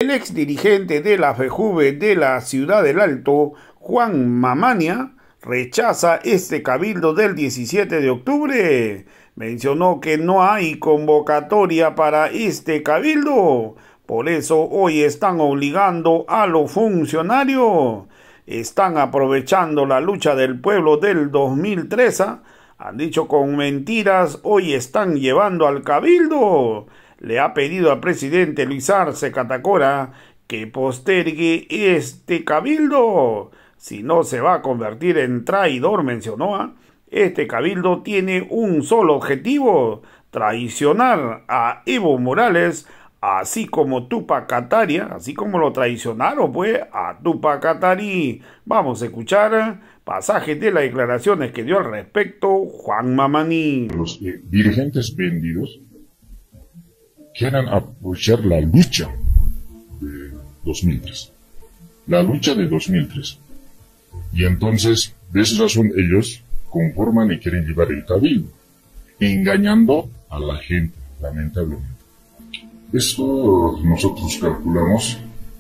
El ex dirigente de la FEJUVE de la Ciudad del Alto, Juan Mamania, rechaza este cabildo del 17 de octubre. Mencionó que no hay convocatoria para este cabildo. Por eso hoy están obligando a los funcionarios. Están aprovechando la lucha del pueblo del 2013. Han dicho con mentiras, hoy están llevando al cabildo. Le ha pedido al presidente Luis Arce Catacora que postergue este cabildo. Si no, se va a convertir en traidor, mencionó. Este cabildo tiene un solo objetivo: traicionar a Evo Morales, así como Tupac Katari, así como lo traicionaron pues a Tupac Katari. Vamos a escuchar pasajes de las declaraciones que dio al respecto Juan Mamani. Los dirigentes vendidos quieren aprovechar la lucha de 2003. La lucha de 2003. Y entonces, de esa razón, ellos conforman y quieren llevar el cabildo, engañando a la gente, lamentablemente. Esto nosotros calculamos,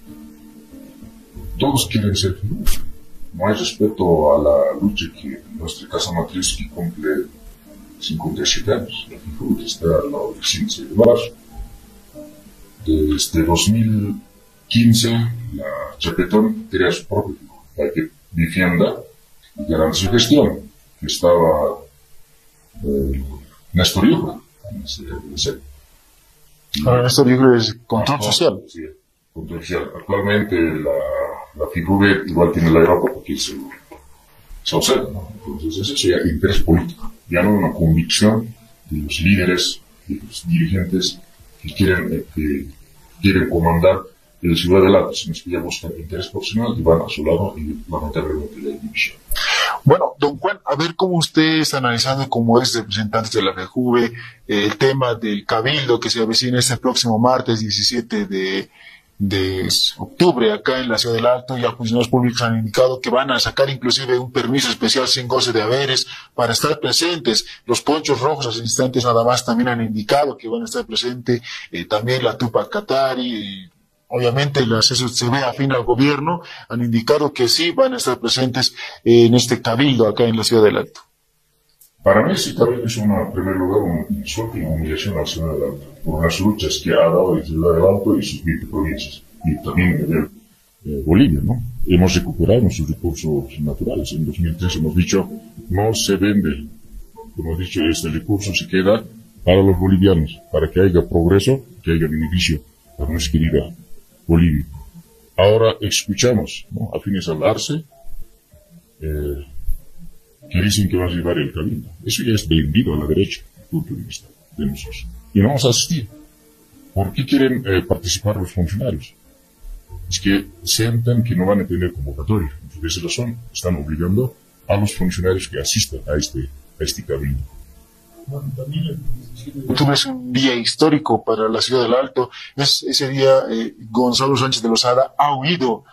todos quieren ser figuras. No hay respeto a la lucha que nuestra casa matriz, que cumple 57 años. La figura está a la 15 de marzo. Desde 2015, la Chapetón crea su propio figura, para que defienda y garante su gestión, que estaba Néstor Yugra. Ahora Néstor Yugra es control social. Sí, control social. Actualmente la figura igual tiene la Europa porque se observa, ¿no? Entonces eso ya es interés político, ya no una convicción de los líderes, de los dirigentes que quieren comandar el Ciudad del Alto, sino que ya buscan interés profesional y van a su lado y lamentablemente la división. Bueno, don Juan, a ver cómo usted está analizando como ex representante de la FEJUVE el tema del cabildo que se avecina este próximo martes 17 de octubre acá en la Ciudad del Alto. Ya funcionarios públicos han indicado que van a sacar inclusive un permiso especial sin goce de haberes para estar presentes. Los ponchos rojos hace instantes nada más también han indicado que van a estar presentes, también la Tupac Katari, obviamente el acceso se ve afín al gobierno, han indicado que sí van a estar presentes en este cabildo acá en la Ciudad del Alto. Para mí este cabildo es en primer lugar un insulto y humillación a la Ciudad del Alto, por las luchas que ha dado la Ciudad del Alto y sus 20 provincias, y también Bolivia, ¿no? Hemos recuperado nuestros recursos naturales. En 2013 hemos dicho, no se vende. Hemos dicho, este recurso se queda para los bolivianos, para que haya progreso, que haya beneficio para nuestra querida Bolivia. Ahora escuchamos, ¿no?, afines al Arce, que dicen que va a llevar el cabildo. Eso ya es vendido a la derecha, desde el punto de vista de nosotros. Y no vamos a asistir. ¿Por qué quieren participar los funcionarios? Es que sienten que no van a tener convocatoria. Por esa razón están obligando a los funcionarios que asistan a este cabildo. Octubre es un día histórico para la Ciudad del Alto. Ese día Gonzalo Sánchez de Lozada ha huido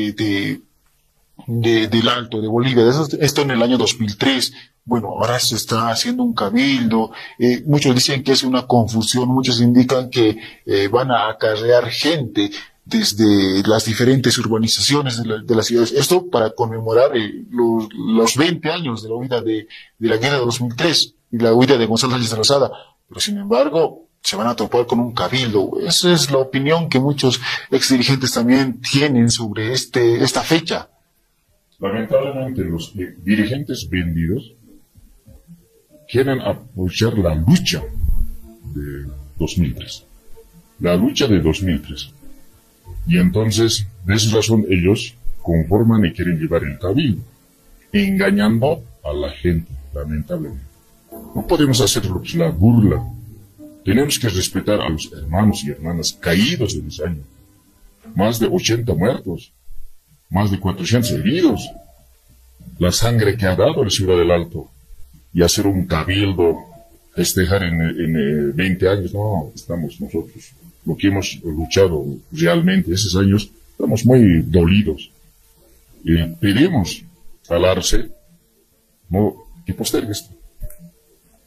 del Alto, de Bolivia. Esto en el año 2003. Bueno, ahora se está haciendo un cabildo. Muchos dicen que es una confusión. Muchos indican que van a acarrear gente desde las diferentes urbanizaciones de las ciudades. Esto para conmemorar los 20 años de la huida de la guerra de 2003 y la huida de Gonzalo Sánchez de Lozada. Pero sin embargo, se van a topar con un cabildo. Esa es la opinión que muchos exdirigentes también tienen sobre esta fecha. Lamentablemente, los dirigentes vendidos quieren aprovechar la lucha de 2003. La lucha de 2003. Y entonces, de esa razón, ellos conforman y quieren llevar el cabildo, engañando a la gente, lamentablemente. No podemos hacer la burla. Tenemos que respetar a los hermanos y hermanas caídos en ese año. Más de 80 muertos. Más de 400 heridos. La sangre que ha dado la Ciudad del Alto. Y hacer un cabildo, festejar en 20 años, no, estamos nosotros. Lo que hemos luchado realmente esos años, estamos muy dolidos. Pedimos al Arce que postergue esto.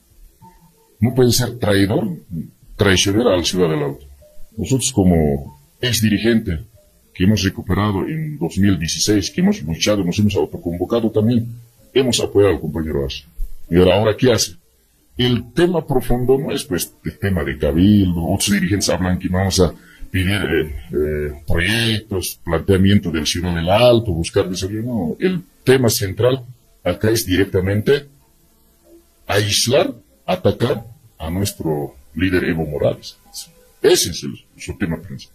No puede ser traicionar a la Ciudad del Alto. Nosotros como ex dirigente que hemos recuperado en 2016, que hemos luchado, nos hemos autoconvocado también, hemos apoyado al compañero Arce. Y ahora, ¿qué hace? El tema profundo no es pues el tema de cabildo, otros dirigentes hablan que vamos a pedir proyectos, planteamiento del Ciudad del Alto, buscar desarrollo. No, el tema central acá es directamente aislar, atacar a nuestro líder Evo Morales. Ese es su tema principal.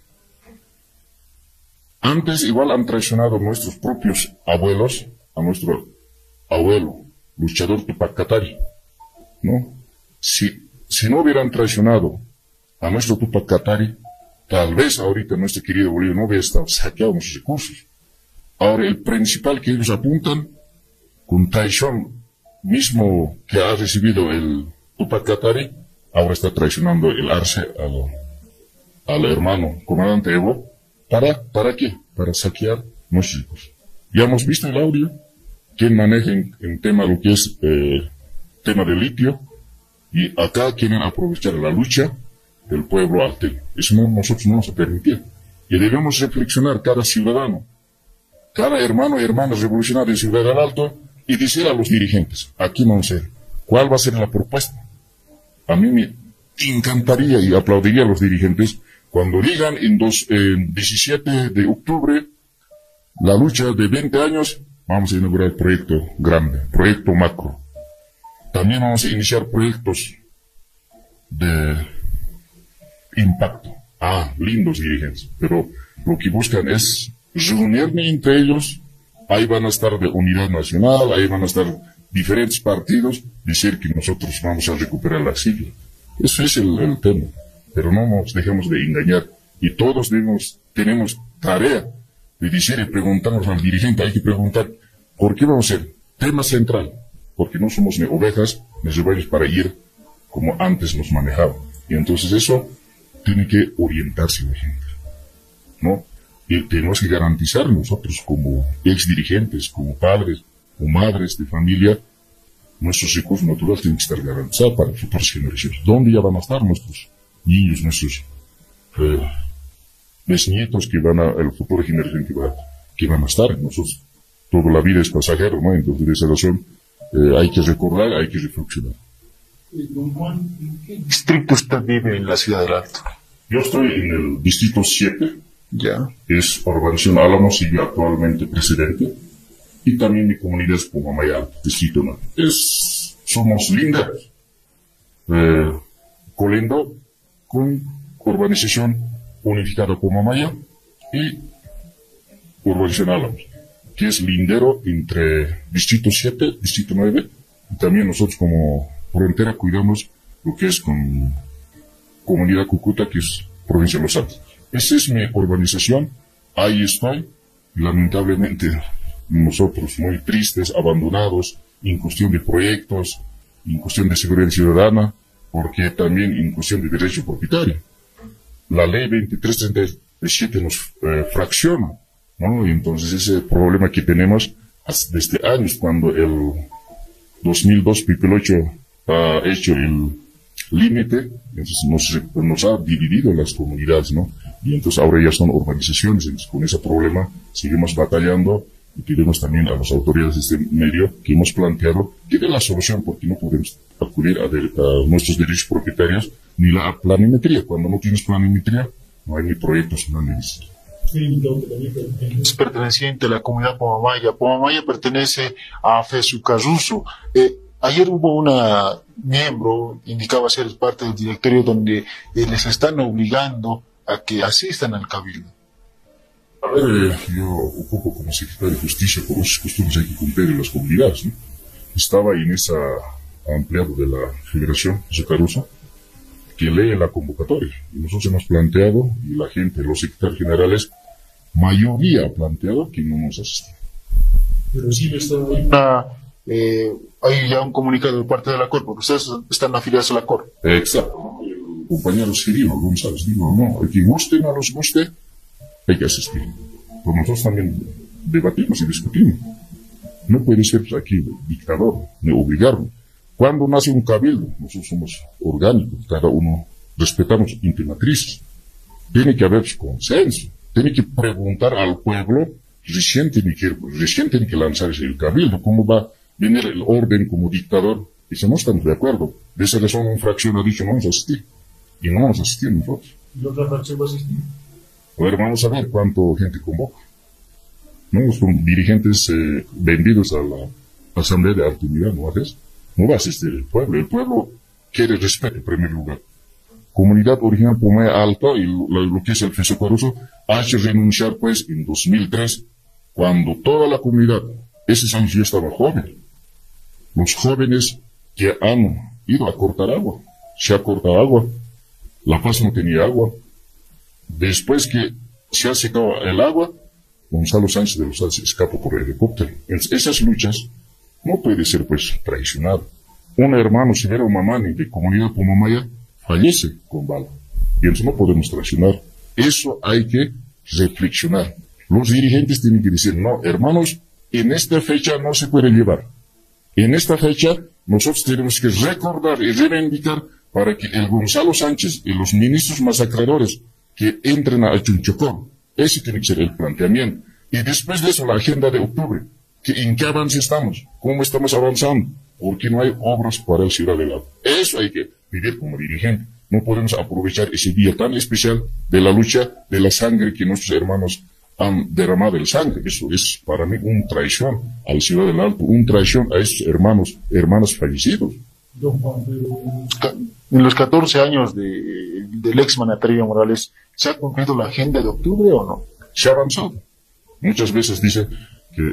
Antes igual han traicionado nuestros propios abuelos, a nuestro abuelo, luchador Tupac Katari, ¿no? Si no hubieran traicionado a nuestro Tupac Katari, tal vez ahorita nuestro querido Bolivia no hubiera estado saqueado nuestros recursos. Ahora el principal que ellos apuntan, con traición mismo que ha recibido el Tupac Katari, ahora está traicionando el Arce al hermano comandante Evo. ¿Para qué? Para saquear nuestros recursos. Ya hemos visto el audio, quien maneja en tema lo que es tema de litio, y acá quieren aprovechar la lucha del pueblo alteño. Eso nosotros no vamos a permitir. Y debemos reflexionar cada ciudadano, cada hermano y hermana revolucionario de Ciudad del Alto, y decir a los dirigentes, aquí vamos a ver, ¿cuál va a ser la propuesta? A mí me encantaría y aplaudiría a los dirigentes cuando digan en 17 de octubre, la lucha de 20 años, vamos a inaugurar el proyecto grande, proyecto macro. También vamos a iniciar proyectos de impacto. Lindos dirigentes, pero lo que buscan es reunirme entre ellos. Ahí van a estar de unidad nacional, ahí van a estar diferentes partidos, decir que nosotros vamos a recuperar la sigla. Eso es el tema. Pero no nos dejemos de engañar. Y todos tenemos tarea de decir y preguntarnos al dirigente. Hay que preguntar, ¿por qué vamos a ser? Tema central. Porque no somos ni ovejas, ni rebaños para ir como antes nos manejaban. Y entonces eso tiene que orientarse la gente, ¿no? Y tenemos que garantizar nosotros como ex dirigentes, como padres o madres de familia, nuestros recursos naturales tienen que estar garantizados para las futuras generaciones. ¿Dónde ya van a estar nuestros niños, nuestros bisnietos que van a la futura generación que van a estar? Nosotros, toda la vida es pasajero, ¿no? Entonces, de esa razón, hay que recordar, hay que reflexionar. Don Juan, ¿en qué distrito usted vive en la Ciudad del Alto? Yo estoy en el distrito 7. Ya. Es Urbanización Álamo, sigue actualmente presidente. Y también mi comunidad es Pomamaya, distrito 9. Somos lindas. Colindo con urbanización unificada Pomamaya y Urbanización Álamo, que es lindero entre distrito 7, distrito 9. Y también nosotros como frontera cuidamos lo que es con comunidad Cúcuta, que es provincia de Los Altos. Esa es mi urbanización, ahí estoy. Lamentablemente nosotros muy tristes, abandonados, en cuestión de proyectos, en cuestión de seguridad ciudadana, porque también en cuestión de derecho propietario. La ley 2337 nos fracciona, ¿no? Y entonces ese problema que tenemos desde años, cuando el 2002 Pipelocho ha hecho el límite, entonces nos ha dividido las comunidades, ¿no? Y entonces ahora ya son urbanizaciones, entonces con ese problema seguimos batallando y pedimos también a las autoridades de este medio que hemos planteado que den la solución, porque no podemos acudir a nuestros derechos propietarios ni la planimetría. Cuando no tienes planimetría, no hay ni proyectos ni nada. Es perteneciente a la comunidad Pomamaya. Pomamaya pertenece a Fesu Carruso. Ayer hubo una miembro, indicaba ser parte del directorio, donde les están obligando a que asistan al cabildo. A ver, yo un poco como secretario de Justicia, por los costumbres hay que cumplir en las comunidades, ¿no? Estaba en esa ampliado de la Federación de Caruso, que lee la convocatoria. Y nosotros hemos planteado, y la gente, los secretarios generales, mayoría ha planteado que no nos asistan. Pero sí hay ya un comunicado de parte de la COR, porque ustedes están afiliados a la COR. Exacto. El compañero Cirilo González dijo, no, el que guste, no los guste, hay que asistir. Pues nosotros también debatimos y discutimos. No puede ser aquí dictador, ni obligarlo. Cuando nace un cabildo, nosotros somos orgánicos, cada uno respetamos intermatrices. tiene que haber consenso, tiene que preguntar al pueblo, recién tiene que lanzarse el cabildo, cómo va a venir el orden como dictador, y si no estamos de acuerdo, de esa razón una fracción ha dicho no vamos a asistir, y no vamos a asistir nosotros. ¿Y otra fracción va a asistir? A ver, vamos a ver cuánto gente convoca. No son dirigentes vendidos a la Asamblea de Alta Unidad, ¿no haces? No va a asistir el pueblo quiere respeto en primer lugar. Comunidad original Pumalaya Alta y lo que es el Feso Caruso ha hecho renunciar pues en 2003, cuando toda la comunidad, ese años yo estaba joven, los jóvenes que han ido a cortar agua, se ha cortado agua, La Paz no tenía agua, después que se ha secado el agua, Gonzalo Sánchez de los Altos escapó por helicóptero. Esas luchas no puede ser pues traicionado. Un hermano Severo Mamani de comunidad Pumalaya fallece con bala. Y eso no podemos traicionar. Eso hay que reflexionar. Los dirigentes tienen que decir, no, hermanos, en esta fecha no se puede llevar. En esta fecha nosotros tenemos que recordar y reivindicar para que el Gonzalo Sánchez y los ministros masacradores que entren a Chunchocón, ese tiene que ser el planteamiento. Y después de eso, la agenda de octubre, ¿en qué avance estamos? ¿Cómo estamos avanzando? Porque no hay obras para el Ciudad del Alto. Eso hay que vivir como dirigente. No podemos aprovechar ese día tan especial de la lucha de la sangre que nuestros hermanos han derramado el sangre. Eso es para mí una traición al Ciudad del Alto, una traición a esos hermanos fallecidos. En los 14 años del ex mandatario Evo Morales, ¿se ha cumplido la agenda de octubre o no? Se ha avanzado. Muchas veces dice que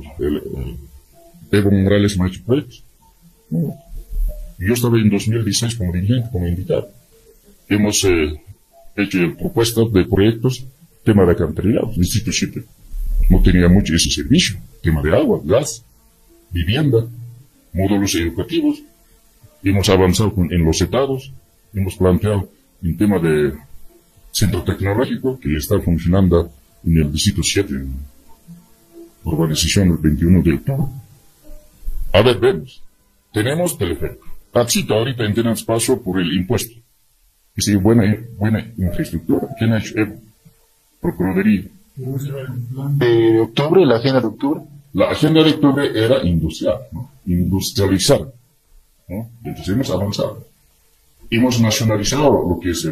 Evo Morales no ha hecho proyectos. No. Yo estaba en 2016 como dirigente, como invitado. Hemos hecho propuestas de proyectos, tema de alcantarillado. Distrito 7 no tenía mucho ese servicio, tema de agua, gas, vivienda, módulos educativos. Hemos avanzado en los estados, hemos planteado un tema de centro tecnológico que está funcionando en el Distrito 7, en urbanización el 21 de octubre. A ver, vemos. Tenemos teleférico. Taxito ahorita tenemos paso por el impuesto. Y si buena infraestructura. ¿Quién ha hecho? Procuraduría. ¿De octubre, la agenda de octubre? La agenda de octubre era industrial, ¿no? Industrializar, ¿no? Entonces hemos avanzado. Hemos nacionalizado lo que es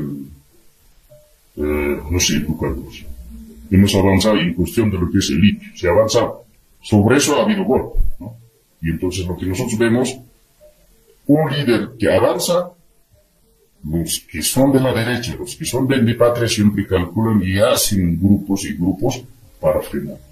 los hidrocarburos. Hemos avanzado en cuestión de lo que es el litio. Se ha avanzado. Sobre eso ha habido golpe, ¿no? Y entonces lo que nosotros vemos, un líder que avanza, los que son de la derecha, los que son de patria siempre calculan y hacen grupos y grupos para frenar.